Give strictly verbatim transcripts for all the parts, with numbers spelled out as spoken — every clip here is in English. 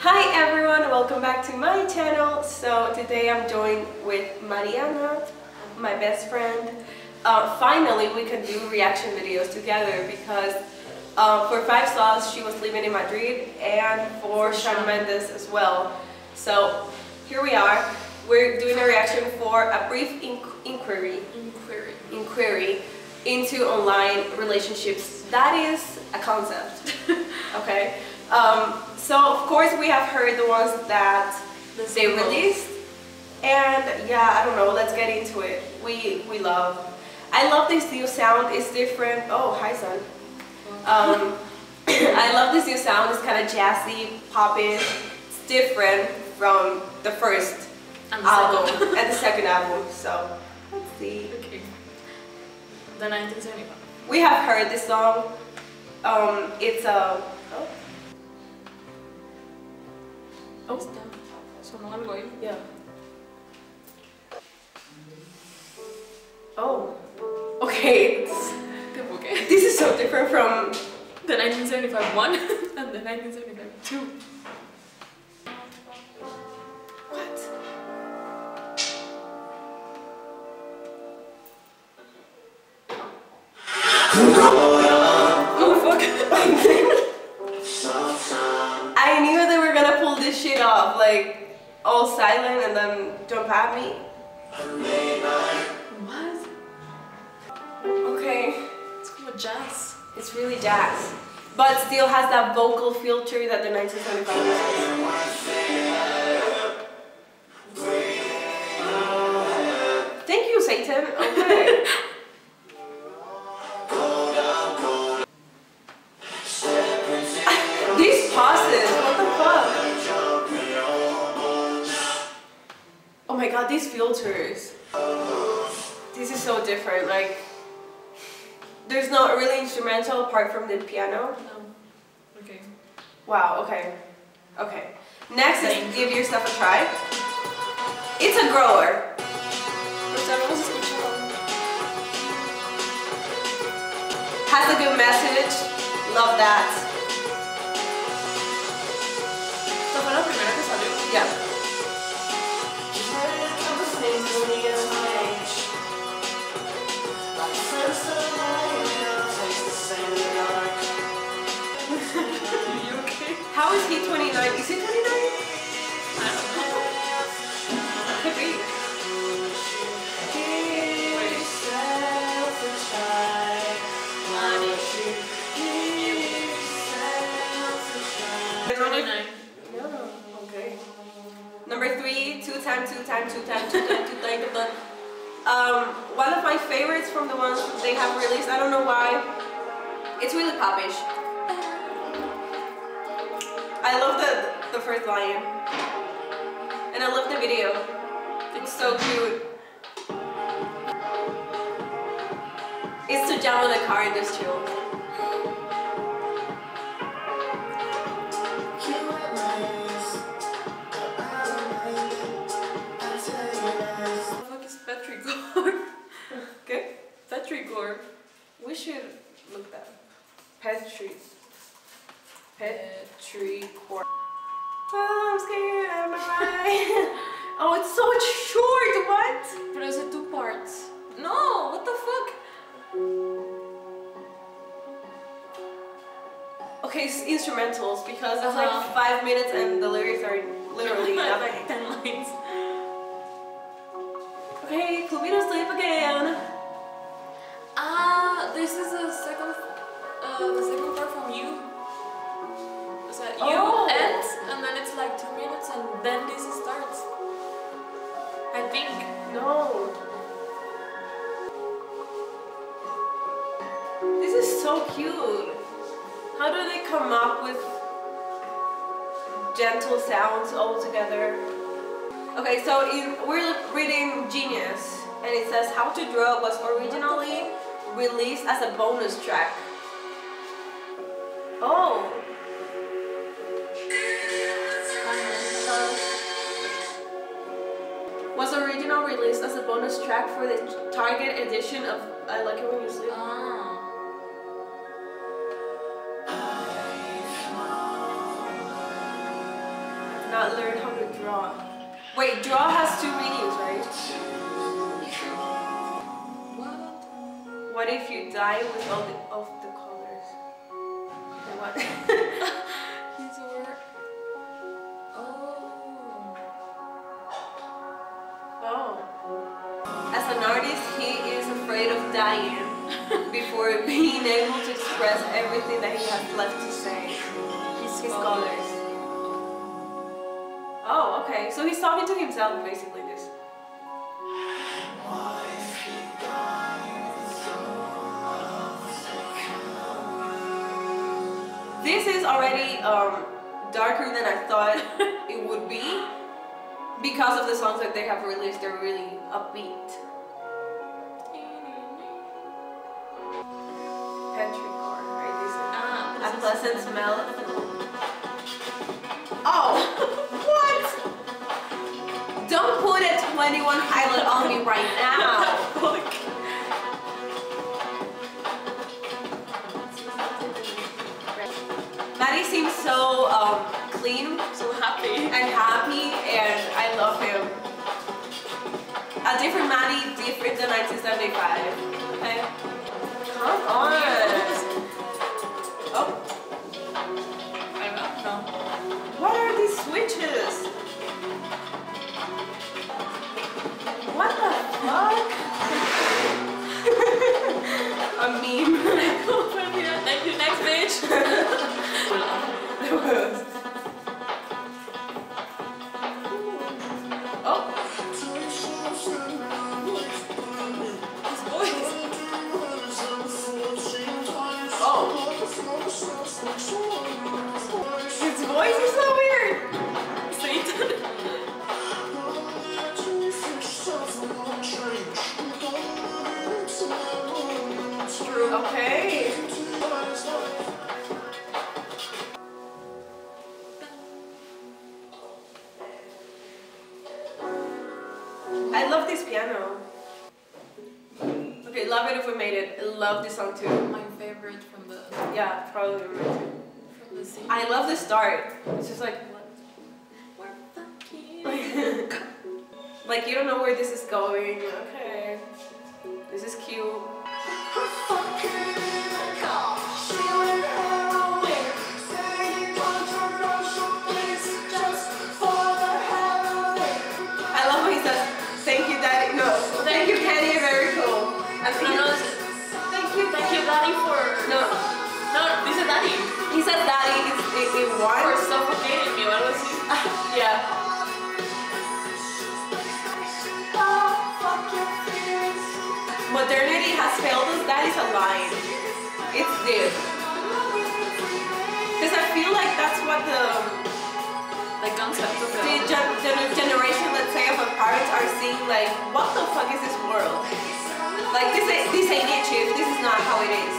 Hi everyone, welcome back to my channel. So today I'm joined with Mariana, my best friend. Uh, finally we can do reaction videos together because uh, for Five Sauce she was living in Madrid and for Shawn Mendes as well. So here we are. We're doing a reaction for a brief inqu inquiry, inquiry inquiry into online relationships. That is a concept. Okay. Um, so of course we have heard the ones that the they released, and yeah, I don't know. Let's get into it. We we love. I love this new sound. It's different. Oh, hi son. Um, I love this new sound. It's kind of jazzy, popish. It's different from the first and the album second. and the second album. So let's see. Okay. The nineteen seventy-five. We have heard this song. Um, it's a. Oh. Oh, so no one going? Yeah. Oh. Okay. Okay. This is so different from the nineteen seventy-five one and the nineteen seventy-five two. What? Oh fuck. I knew they were gonna pull this shit off, like all silent and then jump at me. What? Okay. It's called jazz. It's really jazz, but still has that vocal filter that the nineteen seventy-five has. Thank you, Satan. Okay. These pauses, what the fuck? Oh my god, these filters. This is so different, like there's not really instrumental apart from the piano. No. Okay. Wow, okay. Okay. Next is Give Yourself a Try. It's a grower. Has a good message. Love that. ¿Esta fue la primera que salió? Yeah. You okay? How is he twenty-nine? Is he twenty-nine? I don't know. Could be. twenty-nine. No. Okay. Number three, two time, two time, two time, two time, two time, two time. Um, one of my favorites from the ones they have released. I don't know why. It's really popish. I love the the first line, and I love the video. It's so cute. It's to jam in the car and just chill. Okay? Petrigore. We should look that up. Petri. Petrichor. Oh, I'm scared. I'm not right. Oh, it's so short. What? But is it two parts? No, what the fuck? Okay, it's instrumentals because it's Uh-huh. like five minutes and the lyrics are literally nothing. Like ten lines. Okay, put me to sleep again. Ah, this is the second, uh, the second part from you. Is that you Oh. ends and then it's like two minutes and then this starts. I think. No. This is so cute. How do they come up with gentle sounds all together? Okay, so in, we're reading Genius, and it says How to Draw was originally released as a bonus track. Oh. Was originally released as a bonus track for the Target edition of I Like It When You Sleep. Ah. not learn how to draw. Wait, draw has two meanings, right? What? What if you die with all the, of the colors? And what? He's over. Oh. Oh. As an artist, he is afraid of dying before being able to express everything that he has left to say. His, His colors. Oh, okay. So he's talking to himself, basically, this. This is already um, darker than I thought it would be because of the songs that they have released. They're really upbeat. Petrichor, right? This is Ah, a pleasant smell. Oh, what? Don't put a twenty-one highlight on me right now. Matty seems so um, clean, so happy and happy, and I love him. A different Matty, different than nineteen seventy-five. Okay, come on. Oh, I don't know. what are these switches? What the fuck? A meme. Thank you, next bitch. There was. Oh. His voice. Oh. His voice is so weird. Satan. Okay. I love this piano. Okay, love it if we made it. I love this song too. My favorite from the Yeah, probably mine too. from the scene. I love the start. It's just like what? We're fucking. Like you don't know where this is going. Okay. This is cute. I love when he says, thank you, Daddy. No, thank you, Kenny, very cool. I think No, it's, thank you, Thank you, Daddy, for. No, No, this is Daddy. he says Daddy it's, it, it For one. suffocating me. What was he? Yeah. Modernity has failed us. That is a lie. It's this. Because I feel like that's what the The concept of the the. gen gen generation, let's say, of our parents are seeing. Like, what the fuck is this world? Like, this ain't this ain't it, chief. This is not how it is.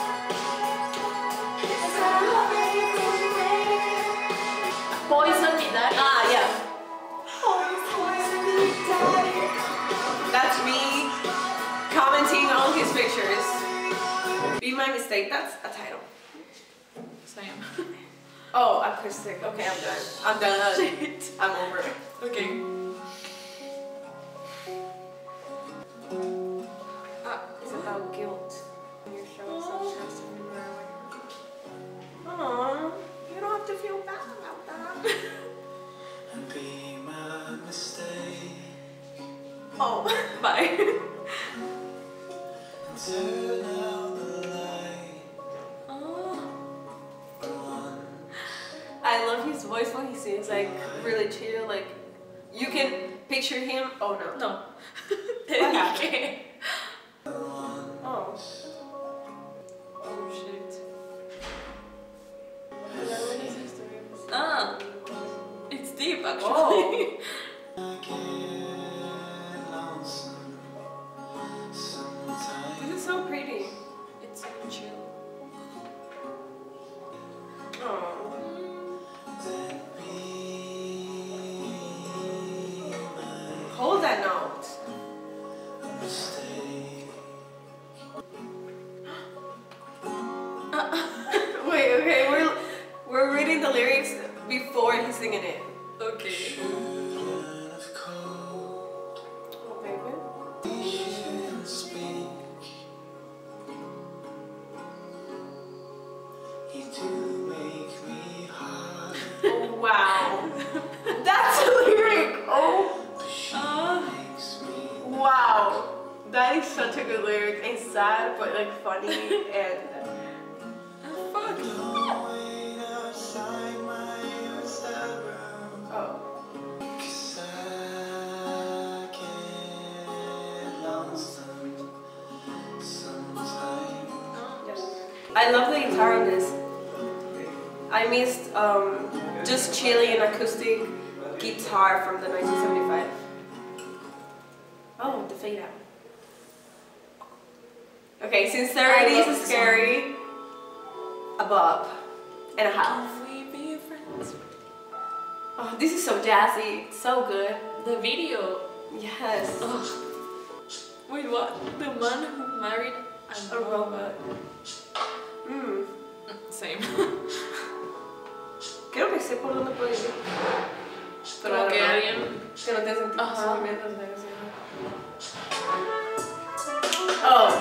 Poison me, Daddy. Ah, yeah. That's me commenting on his pictures. Be my mistake. That's a title. Same. Oh, acoustic. Okay, I'm done. I'm done. Shit. I'm over it. Okay. Ah, it's about guilt. You're showing some trust in me. Aww, you don't have to feel bad about that. Be my mistake. Oh, bye. Turn out the light. Oh. On. I love his voice when he sings, like really chill. Like you can picture him. Oh no. No. What happened? Okay. Oh. Oh shit. What is his story? Ah. It's deep actually. Oh. I get lonesome sometimes. This is so pretty. It's so chill. Oh. Then be my Hold that note. mistake. Wait, okay, we're we're reading the lyrics before he's singing it. Okay. Children of cold, Oh, penguin. can speak. You do make me hard, Oh, wow. That's a lyric. Oh, but she Uh, makes me wow. That is such a good lyric. And sad, but like funny. And fuck. wait outside my outside room. oh, 'Cause I get lonesome sometimes. yes. I love the guitar on this. I missed um, just chilly and acoustic guitar from the nineteen seventy-five. Oh, the fade out. Okay, since I thirties love is this scary, a bob and a half. Can we be friends? Oh, this is so jazzy, so good. The video. Yes. Ugh. Wait, what? The man who married a A robot. Mm. Same. Creo que sé por dónde puede ir. Pero Como la que verdad, alguien. que no te sentí Ajá. sus movimientos de ese. Oh.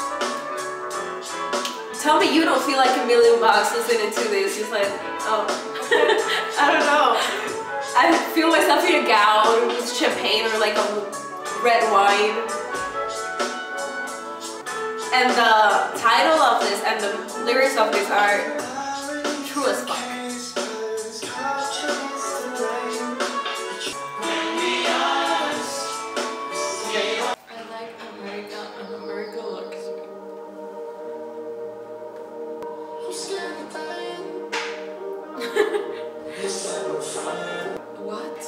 Tell me you don't feel like a million bucks listening to this. Just like, oh. I don't know. I feel myself in a gown with champagne or like a red wine. And the title of this and the lyrics of this are true as fuck. I like America and America looks. What?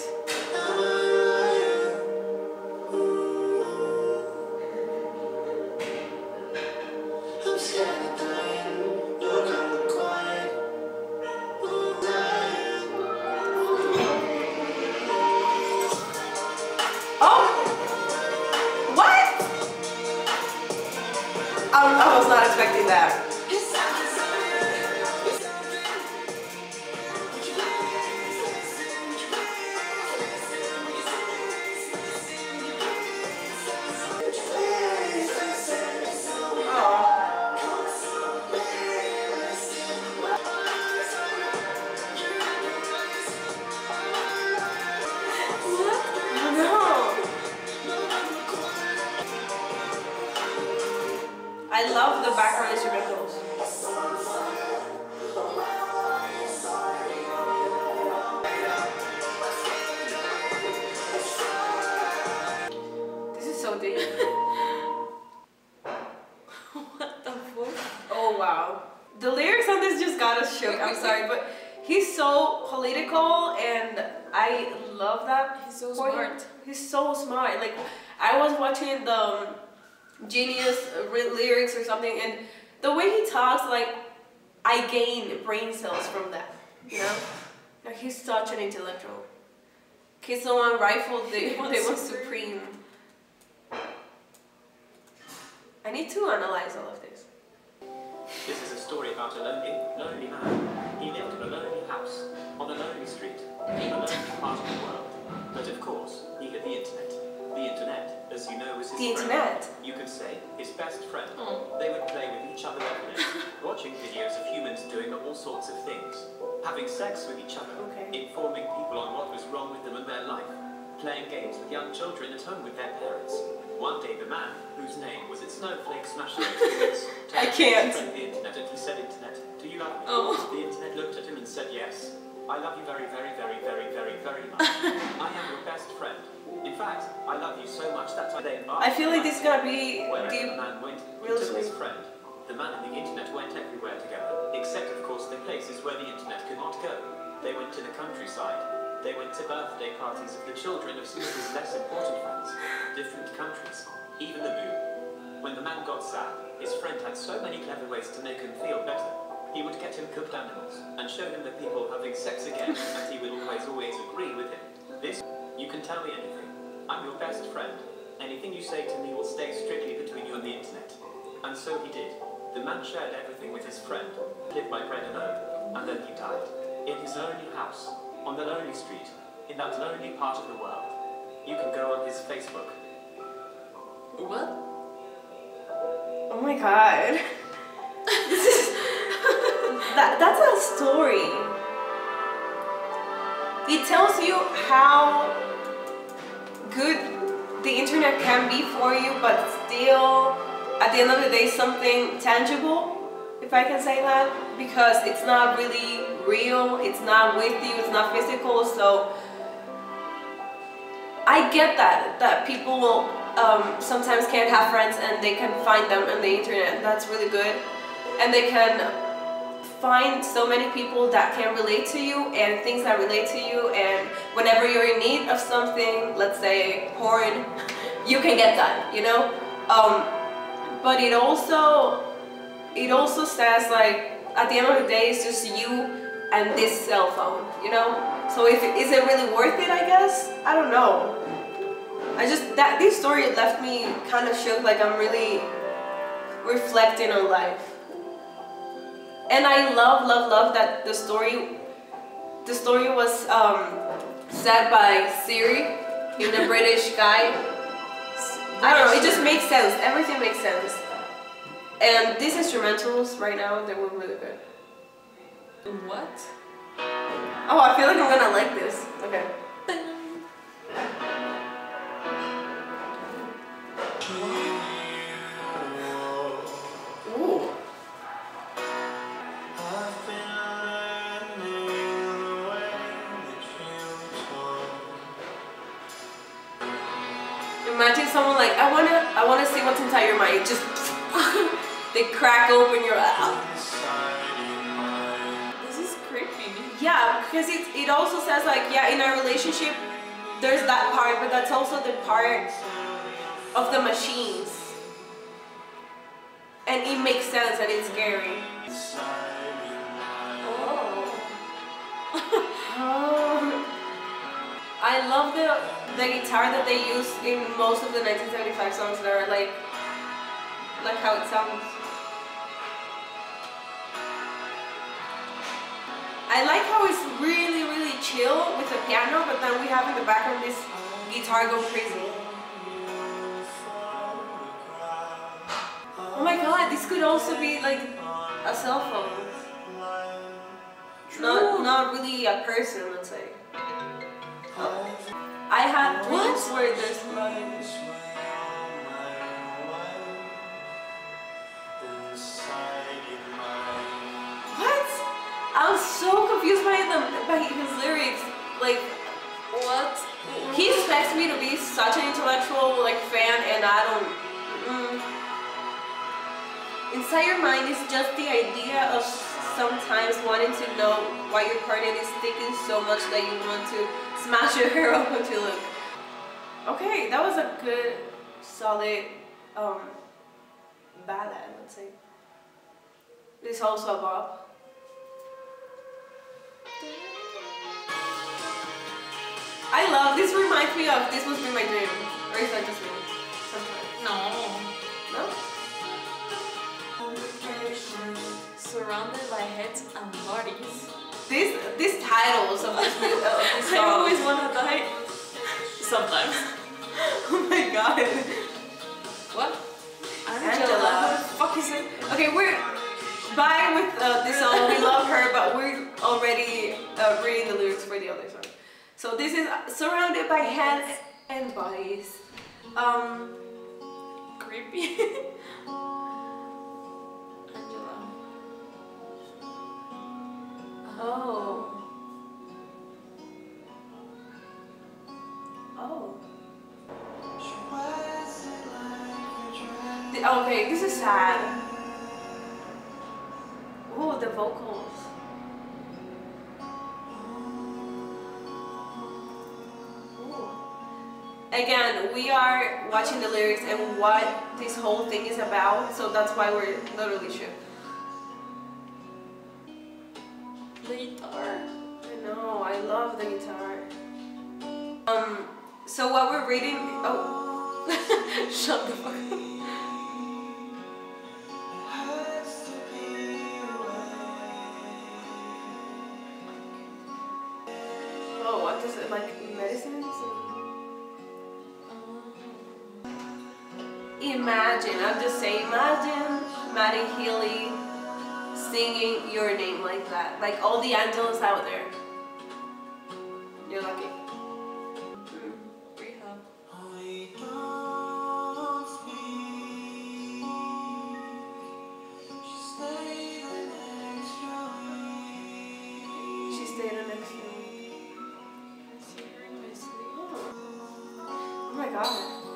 Oh! What? I, I was not expecting that. I love the background instrumentals. This is so deep. What the fuck? Oh wow. The lyrics on this just got us shook. I'm sorry, but he's so political and I love that. He's so for him. smart. He's so smart. Like I was watching the um, Genius uh, lyrics or something, and the way he talks, like I gain brain cells from that. You know, like he's such an intellectual. Kids don't want rifle, they, He wants they want supreme. supreme. I need to analyze all of this. This is a story about a lonely, lonely man. He lived in a lonely house, on a lonely street, in a lonely part of the world. But of course, he had the internet. The internet, as you know, was his The friend. internet. You could say, his best friend. Oh. They would play with each other every day, watching videos of humans doing all sorts of things. Having sex with each other, Okay. informing people on what was wrong with them and their life, playing games with young children at home with their parents. One day the man, whose name was it Snowflake Smasher Experience, I turned to can't. his friend the internet and he said, Internet, do you love me? Oh. The internet looked at him and said, yes. I love you very, very, very, very, very, very much. I am your best friend. In fact, I love you so much that I then I feel like this is gonna be Wherever deep. the man went, he real took his sweet. friend. The man and the internet went everywhere together, except of course the places where the internet could not go. They went to the countryside. They went to birthday parties of the children of some of his less important friends. Different countries, even the moon. When the man got sad, his friend had so many clever ways to make him feel better. He would get him cooked animals and show him the people having sex again, and he would always, always agree with him. This, you can tell me anything. I'm your best friend. Anything you say to me will stay strictly between you and the internet. And so he did. The man shared everything with his friend, lived by bread alone, and then he died. In his lonely house, on the lonely street, in that lonely part of the world. You can go on his Facebook. What? Oh my god. This is that that's a story. It tells you how good the internet can be for you, but still at the end of the day something tangible, if I can say that, because it's not really real, it's not with you, it's not physical. So I get that that people will um, sometimes can't have friends and they can find them on the internet. That's really good, and they can find so many people that can relate to you and things that relate to you, and whenever you're in need of something, let's say porn, you can get that, you know. Um, but it also it also says, like, at the end of the day it's just you and this cell phone, you know. So if is it really worth it? I guess I don't know. I just that this story left me kind of shook, like I'm really reflecting on life. And I love, love, love that the story, the story was um, said by Siri, even a British guy. I don't know, it just makes sense. Everything makes sense. And these instrumentals right now, they were really good. What? Oh, I feel like I'm gonna like this. Okay. Ooh. I've been learning the way that you talk. Imagine someone like, I wanna, I wanna see what's inside your mind. Just they crack open your. This is creepy. Yeah, because it it also says, like, yeah, in our relationship, there's that part, but that's also the part of the machines, and it makes sense and it's scary. Oh. Oh. I love the the guitar that they use in most of the nineteen seventy-five songs that are like like how it sounds. I like how it's really, really chill with the piano, but then we have in the background this guitar go crazy. Oh my god, this could also be like a cell phone. Not, not really a person, let's say. Oh. I had dreams where there's money. What? I was so confused by them, by his lyrics. Like, What? he expects me to be such an intellectual, like, fan, and I don't. Mm. Inside your mind is just the idea of sometimes wanting to know why your partner is thinking so much that you want to smash your hair up until look. Okay, that was a good, solid um, ballad, let's say. This is also a bop. I love, this reminds me of This Must Be My Dream. Or is that just me? Sometimes. No. No? Surrounded by heads and bodies. These, these titles of this, mu- of this I song. always wanna die. Sometimes. Oh my god. What? Angela. What the fuck is it? Okay, we're bye with uh, this song. We love her, but we're already uh, reading the lyrics for the other song. So this is Surrounded by Heads and Bodies. Um, Creepy. Angela. oh. Oh. The- okay, this is sad. Oh, the vocals. Again, we are watching the lyrics and what this whole thing is about, so that's why we're literally shook. The guitar. I know, I love the guitar. Um, so what we're reading, oh, shut the fuck up. Oh, what the just like medicines. Imagine, I'm just saying, imagine Matty Healy singing your name like that. Like all the angels out there. You're lucky. Mm. Rehab. We don't speak. She stayed an extra week. She stayed in next to me. I see her in my sleep. Oh my god.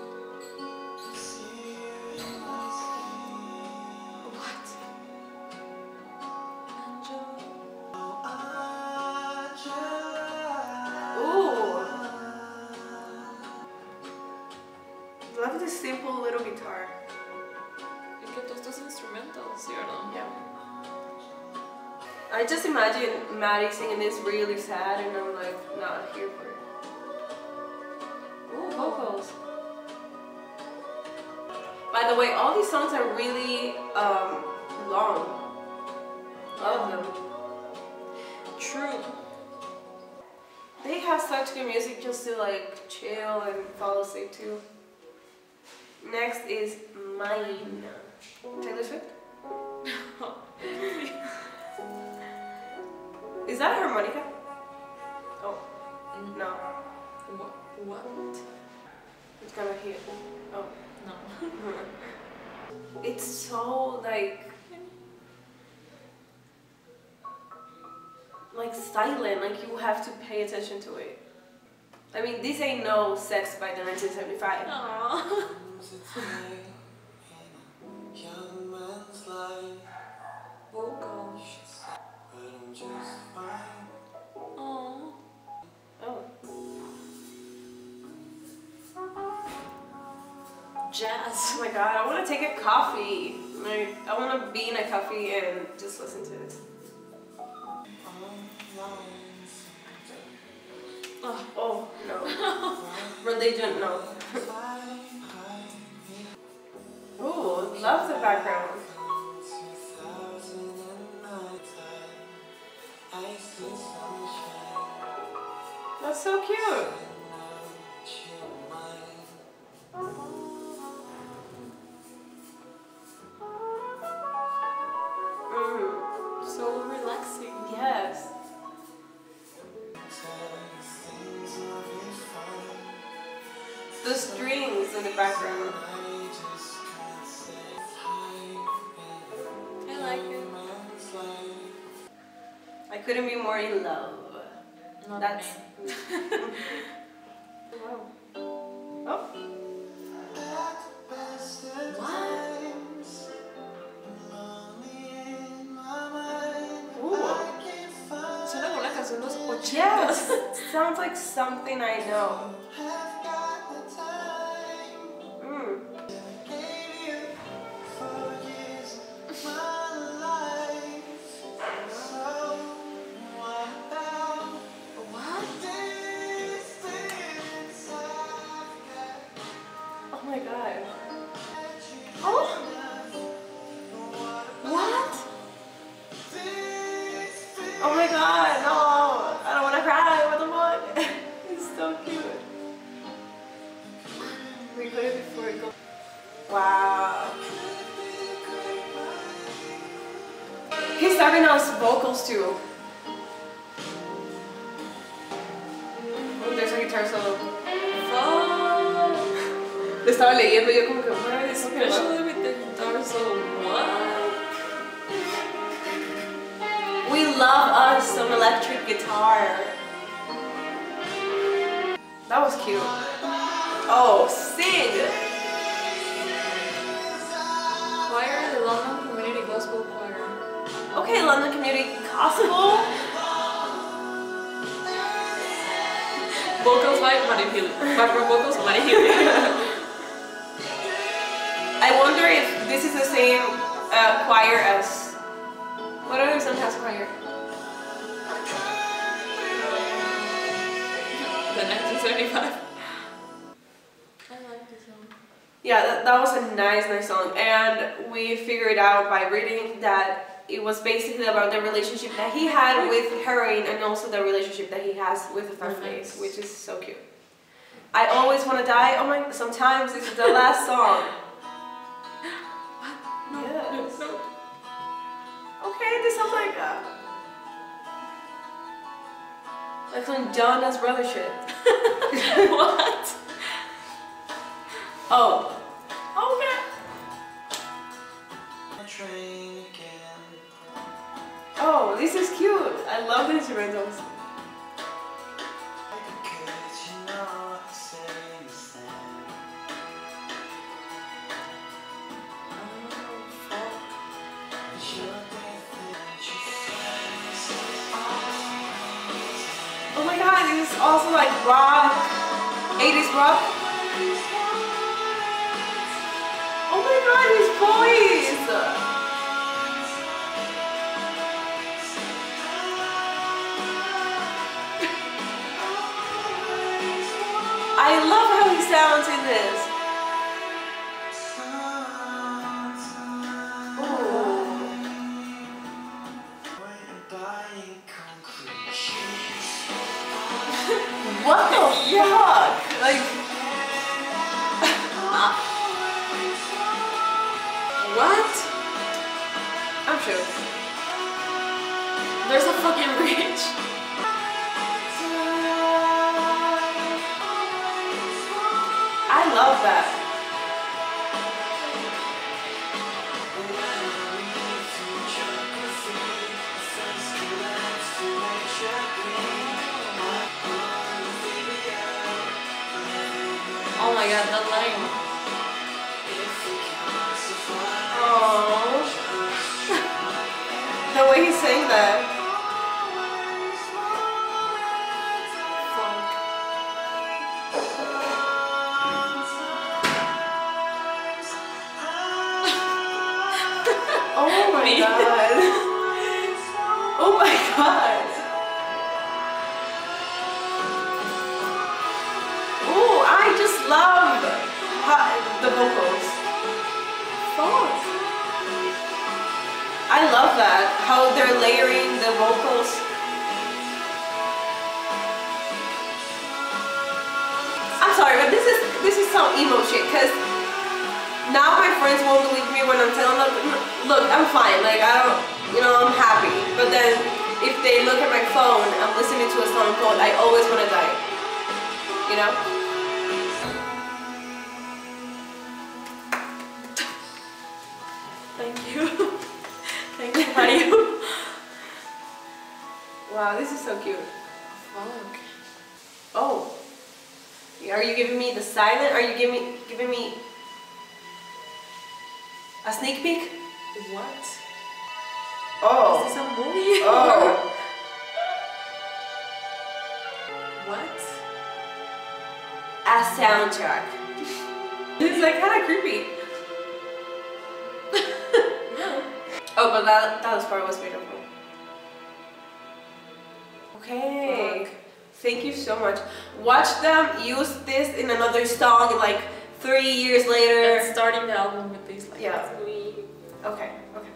What? Angel. Ooh. Love this simple little guitar. Y que todos estos instrumentos, ¿sí o no? Yeah. I just imagine Matty singing this really sad and I'm like not here for it. Ooh, vocals. By the way, all these songs are really um, long. All of them. True. They have such good music just to like chill and fall asleep to. Next is Mine. Taylor Swift? Is that a harmonica? Oh, no. What? What? It's gonna hit. Oh. No. It's so like like silent, like you have to pay attention to it. I mean, this ain't no Sex by the nineteen seventy-five. Aww. Young man's life, Vocal. but I'm just fine. Aww. Oh. Jazz. Oh my god, I want to take a coffee. Like, I want to be in a coffee and just listen to this. Oh. Oh, no. Religion, no. Ooh, love the background. That's so cute. Mm, So relaxing. yes. The strings in the background. I like it. I couldn't be more in love. Not That's. me. Wow. Oh. Ooh. Suena como una canción de los ochentas. Yes. Sounds like something I know. Mm. Oh my god. Oh. What? Oh my god, no. I don't want to cry. What the fuck? It's so cute. We put it before it goes. Wow. He's starting us vocals too. Oh, there's a guitar solo. Fuck. Le estaba leyendo y yo como que, what is okay, Especially with the guitar solo. What? we love us some electric guitar. That was cute. Oh, sing! Choir, the London Community Gospel Choir. Okay, London Community Gospel. Vocals by Matty Healy. Background vocals, Matty Healy. I wonder if this is the same uh, choir as. What other song has choir? The nineteen seventy-five. I like this song. Yeah, that, that was a nice, nice song. And we figured out by reading that it was basically about the relationship that he had with heroin and also the relationship that he has with the third phase, which is so cute. I always want to die. Oh my! Sometimes this is the last song. No, Yes. no, no. Okay, this sounds like uh, like some Jonas Brother shit. What? Oh. Okay. Train again. Oh, this is cute. I love the instrumentals. Because you know I say the same. Oh my god, this is also like rock, eighties rock. Oh my god, his voice! I love how he sounds in this. What the fuck? Like, What? I'm sure. There's a fucking bridge. I love that. Oh my god, that line. Oh, the way he sang that. Oh my god. Oh my god. Oh, I just love how, the vocals. Fuck. I love that. How they're layering the vocals. I'm sorry, but this is this is some emo shit, cause now my friends won't believe me when I'm telling them, look, I'm fine, like I don't, you know, I'm happy. But then if they look at my phone, I'm listening to a song called I Always Wanna Die. You know? Thank you. Thank you, Mario. Wow, this is so cute. Fuck. Oh. Are you giving me the silent? Are you giving me giving me a sneak peek? What? Oh. Is this a movie? Oh. What? A soundtrack. It's like kind of creepy. Oh, but that that was part was beautiful. Okay. Fuck. Thank you so much. Watch them use this in another song like three years later. And starting the album with this, like, Yeah. that's me. Okay, okay.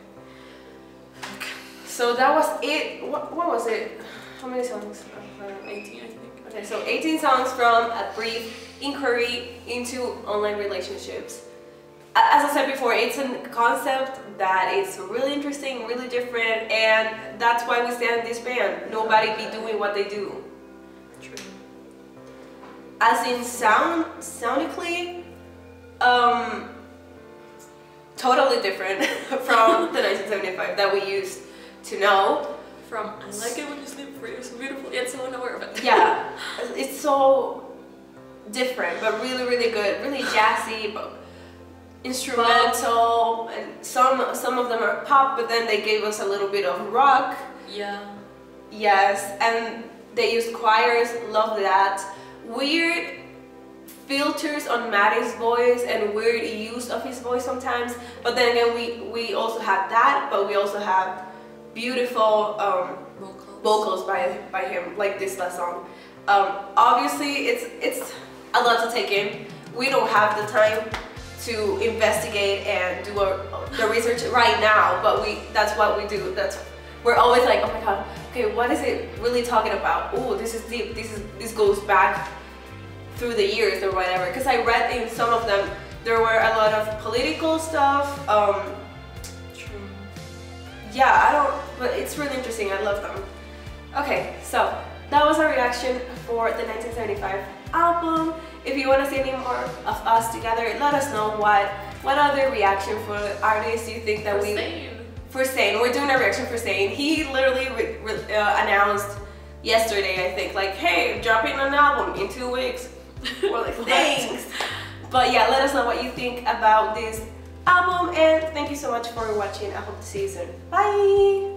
So that was it. What, what was it? How many songs? Uh, eighteen, I think. Okay, so eighteen songs from a brief inquiry into online relationships. A- As I said before, it's a concept that is really interesting, really different, and that's why we stand this band. Nobody be doing what they do. True. As in sound, sonically, um, totally different from the nineteen seventy-five that we used to know. From I like it when you sleep for you're so beautiful yet so unaware of it. Yeah, it's so different, but really, really good, really jazzy, but instrumental, and some some of them are pop, but then they gave us a little bit of rock. Yeah. Yes, and they used choirs, love that. Weird filters on Matty's voice and weird use of his voice sometimes, but then again we, we also have that, but we also have beautiful um, Vocals. vocals by, by him, like this last song. Um, obviously it's, it's a lot to take in. We don't have the time to investigate and do a, the research right now, but we that's what we do. That's we're always like, oh my god, okay, what is it really talking about? Oh, this is deep. This is this goes back through the years or whatever. Because I read in some of them there were a lot of political stuff. Um, True. yeah, I don't, but it's really interesting. I love them. Okay, so that was our reaction for the nineteen seventy-five album. If you want to see any more of us together, let us know what what other reaction for artists you think that For we Sane. for Sane. We're doing a reaction for Sane. He literally re, re, uh, announced yesterday, I think, like, hey, dropping an album in two weeks. We're like, thanks. But yeah, let us know what you think about this album, and thank you so much for watching. I hope to see you soon. Bye.